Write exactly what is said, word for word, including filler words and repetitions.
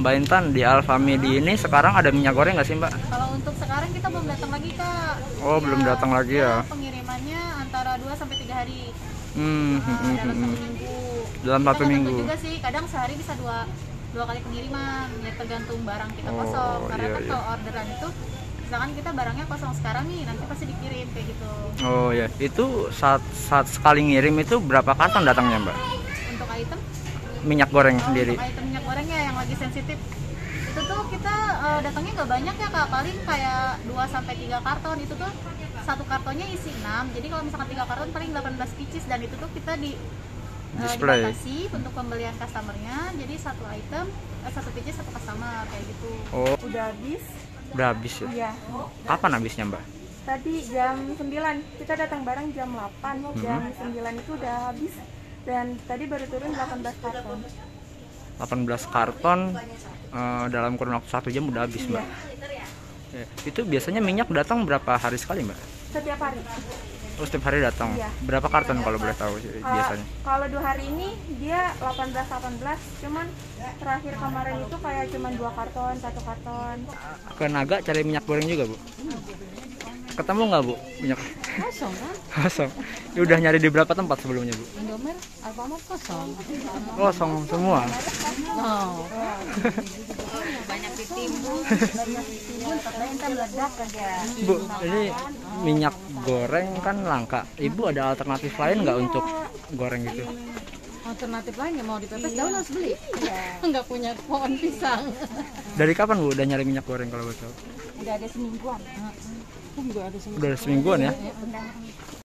Mbak Intan, di Alfamidi ini sekarang ada minyak goreng nggak sih Mbak? Kalau untuk sekarang kita belum datang lagi Kak. Oh, belum datang lagi ya? Pengirimannya antara dua sampai tiga hari. Hmm, Nah, hmm, dalam hmm, satu hmm. minggu. Dalam Kita satu nggak minggu. tentu juga sih, kadang sehari bisa dua dua kali pengiriman, ya tergantung barang kita Oh, kosong. Karena iya, kan iya. kalau orderan itu, misalkan kita barangnya kosong sekarang nih, nanti pasti dikirim kayak gitu. Oh ya, itu saat saat sekali ngirim itu berapa karton datangnya Mbak? Untuk item, Minyak goreng oh, sendiri. untuk item minyak gorengnya yang lagi sensitif, itu tuh kita eh, datangnya nggak banyak ya Kak, paling kayak dua sampai tiga karton. Itu tuh satu kartonnya isi enam, jadi kalau misalkan tiga karton paling delapan belas pieces, dan itu tuh kita di eh, Display. dibatasi untuk pembelian customernya, jadi satu item eh, satu pieces satu customer kayak gitu. Oh, Udah habis? udah habis ya? Iya. Kapan habisnya Mbak? Tadi jam sembilan, kita datang bareng jam delapan, jam sembilan itu udah habis. Dan tadi baru turun delapan belas karton. delapan belas karton eh, dalam kurun waktu satu jam udah habis Mbak. Iya. Ya, itu biasanya minyak datang berapa hari sekali Mbak? Setiap hari. Oh, setiap hari datang. Iya. Berapa karton kalau boleh tahu sih, Kalau- biasanya? Kalau dua hari ini dia delapan belas delapan belas, cuman terakhir kemarin itu kayak cuman dua karton, satu karton. Ke Naga cari minyak goreng juga Bu? Ketemu nggak Bu minyak? Kosong kan? Kosong. Ya, udah nyari di berapa tempat sebelumnya Bu? Indomaret, Alfamart kosong. Kosong semua. Oh. Banyak ditimbun. Katanya kan meledak aja. Bu, ini minyak goreng kan langka. Ibu ada alternatif lain nggak untuk goreng gitu? Alternatif lain ya mau dipepes daun harus beli. Nggak punya pohon pisang. Dari kapan Bu udah nyari minyak goreng kalau betul? Udah ada semingguan. Juga ada semua. Udah semingguan ya?